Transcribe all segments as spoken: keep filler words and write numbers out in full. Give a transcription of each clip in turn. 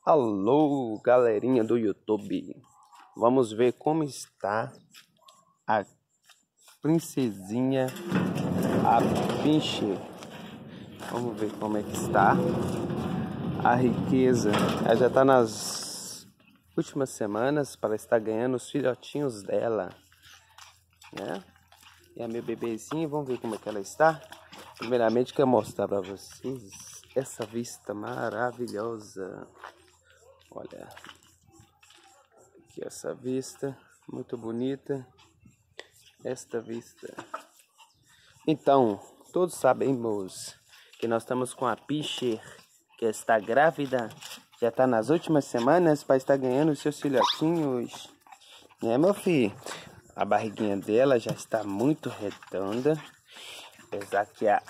Alô, galerinha do YouTube. Vamos ver como está a princesinha, a Pinscher. Vamos ver como é que está a riqueza. Ela já está nas últimas semanas para estar ganhando os filhotinhos dela, né? E a minha bebezinha, vamos ver como é que ela está. Primeiramente, quero mostrar para vocês essa vista maravilhosa. Olha, aqui essa vista, muito bonita, esta vista. Então, todos sabemos que nós estamos com a Pinscher, que está grávida, já está nas últimas semanas para estar ganhando os seus filhotinhos, né, meu filho? A barriguinha dela já está muito redonda, apesar que a,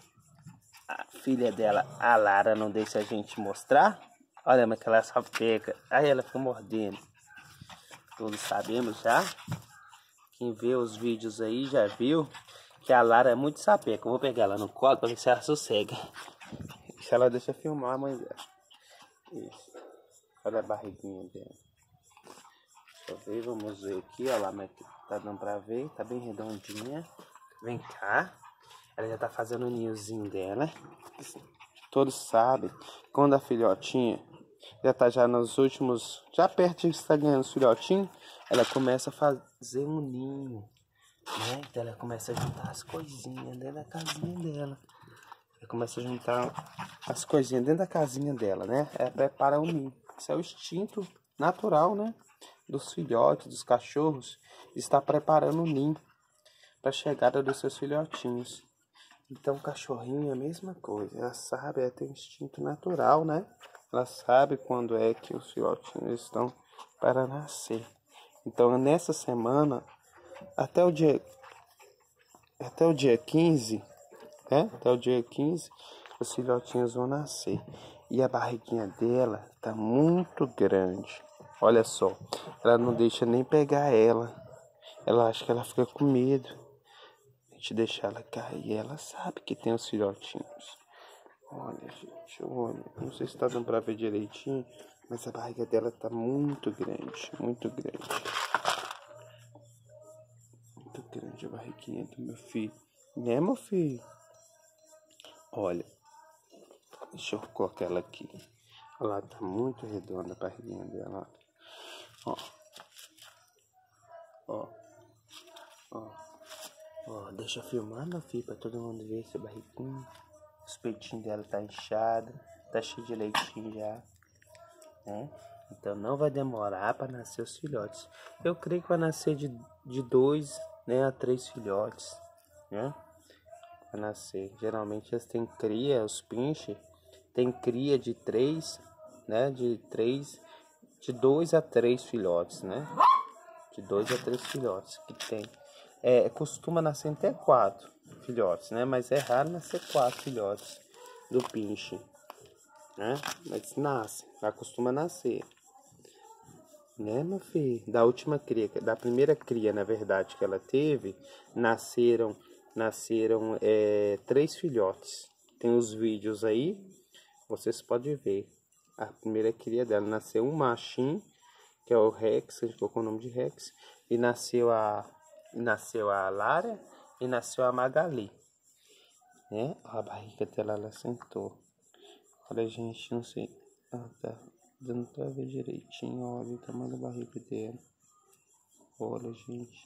a filha dela, a Lara, não deixa a gente mostrar. Olha, mas que ela só pega. Aí ela fica mordendo. Todos sabemos já. Quem vê os vídeos aí já viu que a Lara é muito sapeca. Eu vou pegar ela no colo para ver se ela sossega. Se ela deixa filmar a mãe dela. Isso. Olha a barriguinha dela. Deixa eu ver, vamos ver aqui. Olha lá, mas tá dando pra ver. Tá bem redondinha. Vem cá. Ela já tá fazendo o ninhozinho dela. Todos sabem, quando a filhotinha já tá já nos últimos, já perto de estar ganhando os filhotinhos, ela começa a fazer um ninho, né? Então ela começa a juntar as coisinhas dentro da casinha dela. Ela começa a juntar as coisinhas dentro da casinha dela, né? Ela prepara o ninho. Isso é o instinto natural, né? Dos filhotes, dos cachorros, está preparando o ninho para a chegada dos seus filhotinhos. Então, o cachorrinho é a mesma coisa. Ela sabe, ela tem instinto natural, né? Ela sabe quando é que os filhotinhos estão para nascer. Então, nessa semana, até o dia, até o dia quinze, né? Até o dia quinze, os filhotinhos vão nascer. E a barriguinha dela tá muito grande. Olha só, ela não deixa nem pegar ela. Ela acha que ela fica com medo de deixar ela cair. Ela sabe que tem os filhotinhos. Olha, gente, olha. Não sei se tá dando pra ver direitinho, mas a barriga dela tá muito grande, muito grande. Muito grande a barriguinha do meu filho. Né, meu filho? Olha, deixa eu colocar ela aqui. Olha lá, tá muito redonda a barriguinha dela. Ó. Ó. Ó. Ó, deixa eu filmar, meu filho, pra todo mundo ver esse barriguinho. Os peitinhos dela tá inchado, tá cheio de leitinho já, né? Então não vai demorar para nascer os filhotes. Eu creio que vai nascer de, de dois, né, a três filhotes, né? Vai nascer. Geralmente eles têm cria, os Pinscher tem cria de três, né? De três, de dois a três filhotes, né? De dois a três filhotes que tem. É, costuma nascer até quatro filhotes, né? Mas é raro nascer quatro filhotes do Pinscher, né? Mas nasce, já costuma nascer, né, meu filho? Da última cria, da primeira cria, na verdade, que ela teve, nasceram, nasceram é, três filhotes. Tem os vídeos aí, vocês podem ver. A primeira cria dela nasceu um machinho, que é o Rex, a gente colocou o nome de Rex, e nasceu a Nasceu a Lara e nasceu a Magali, né? A barriga dela, ela sentou. Olha, gente, não sei. Ah, tá dando pra ver direitinho. Olha o tamanho da barriga dela. Olha, gente.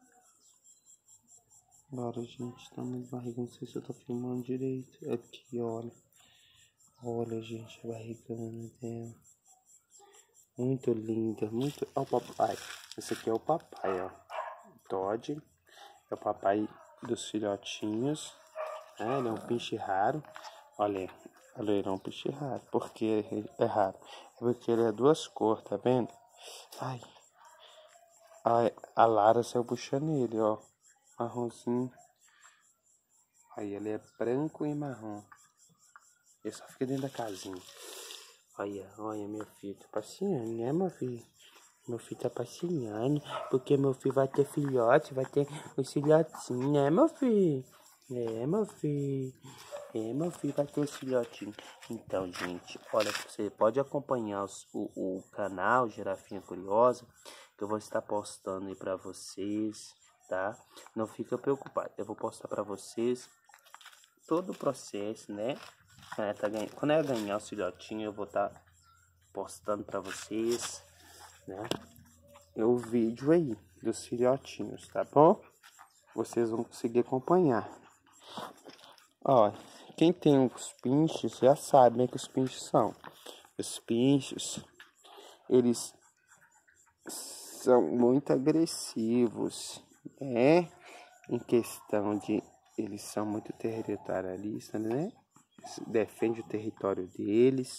Olha, gente, tamanho da barriga. Não sei se eu tô filmando direito. Aqui, olha. Olha, gente, a barrigana dela. Muito linda, muito. Olha o papai. Esse aqui é o papai, ó. Todd é o papai dos filhotinhos, né? Ele é um Pinscher raro. Olha, olha, ele é um Pinscher raro. Por que é raro? É porque ele é duas cores, tá vendo? Ai, ai, a Lara saiu puxando ele, ó, marronzinho. Aí ele é branco e marrom. Ele só fica dentro da casinha. Olha, olha, meu filho tá passeando, né, meu filho? Meu filho tá passeando, porque meu filho vai ter filhote, vai ter os filhotinhos, né, meu filho? É, meu filho. É, meu filho, vai ter os filhotinhos. Então, gente, olha, você pode acompanhar os, o, o canal Girafinha Curiosa, que eu vou estar postando aí pra vocês, tá? Não fica preocupado, eu vou postar pra vocês todo o processo, né? É, tá ganha... Quando eu ganhar os filhotinhos, eu vou estar tá postando pra vocês, né? O vídeo aí dos filhotinhos, tá bom? Vocês vão conseguir acompanhar. Ó, quem tem os pinches já sabe, né, que os pinches são. Os pinches, eles são muito agressivos, né? Em questão de, eles são muito territorialistas, né? Defende o território deles.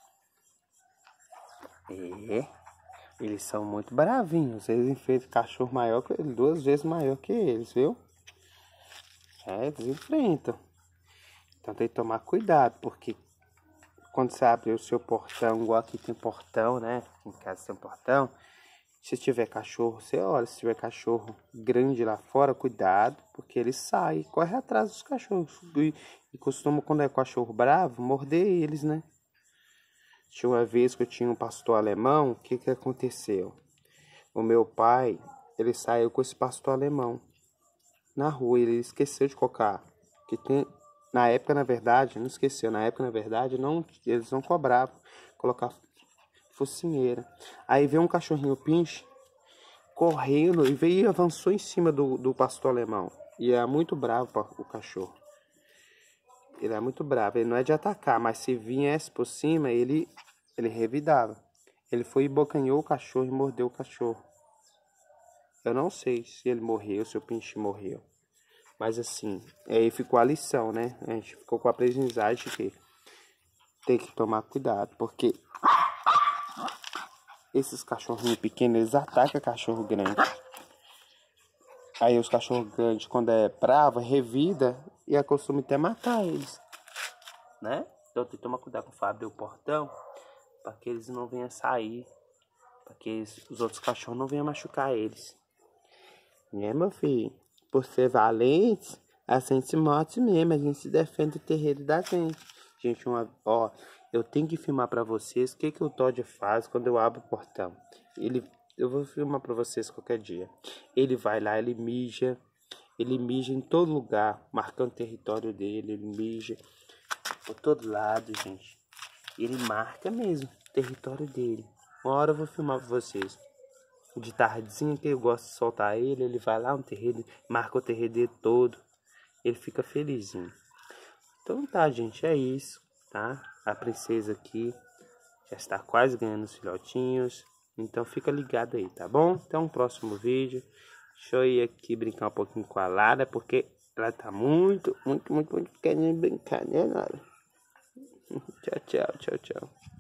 É, eles são muito bravinhos. Eles enfrentam cachorro maior que ele, duas vezes maior que eles, viu? É, eles enfrentam. Então tem que tomar cuidado, porque quando você abre o seu portão, igual aqui tem portão, né? Em casa tem portão. Se tiver cachorro, você olha. Se tiver cachorro grande lá fora, cuidado, porque ele sai, corre atrás dos cachorros. E, e costuma, quando é cachorro bravo, morder eles, né? Tinha uma vez que eu tinha um pastor alemão, o que que aconteceu? O meu pai, ele saiu com esse pastor alemão na rua, ele esqueceu de colocar, que tem, na época, na verdade, não esqueceu, na época, na verdade, não, eles não cobravam colocar focinheira. Aí veio um cachorrinho pinche, correndo, e veio e avançou em cima do, do pastor alemão. E é muito bravo o cachorro. Ele é muito bravo, ele não é de atacar, mas se viesse por cima, ele, ele revidava. Ele foi e bocanhou o cachorro e mordeu o cachorro. Eu não sei se ele morreu, se o pinche morreu. Mas assim, aí ficou a lição, né? A gente ficou com a aprendizagem que tem que tomar cuidado, porque esses cachorrinhos pequenos, eles atacam cachorro grande. Aí os cachorros grandes, quando é bravo, revida e acostuma até matar eles, né? Então tem que tomar cuidado com o abrir o portão, para que eles não venham sair, para que eles, os outros cachorros não venham machucar eles. Né, meu filho? Por ser valente, a gente se morde mesmo, a gente se defende do terreiro da gente. Gente, uma, ó, eu tenho que filmar para vocês o que, que o Todd faz quando eu abro o portão. Ele, eu vou filmar para vocês qualquer dia. Ele vai lá, ele mija, ele mija em todo lugar, marcando o território dele, ele mija por todo lado, gente. Ele marca mesmo o território dele. Uma hora eu vou filmar para vocês. De tardezinha que eu gosto de soltar ele, ele vai lá no terreiro, marca o terreiro dele todo, ele fica felizinho. Então tá, gente, é isso, tá? A princesa aqui já está quase ganhando os filhotinhos, então fica ligado aí, tá bom? Até um próximo vídeo. Deixa eu ir aqui brincar um pouquinho com a Lara, porque ela tá muito, muito, muito, muito querendo brincar, né, Lara? Tchau, tchau, tchau, tchau.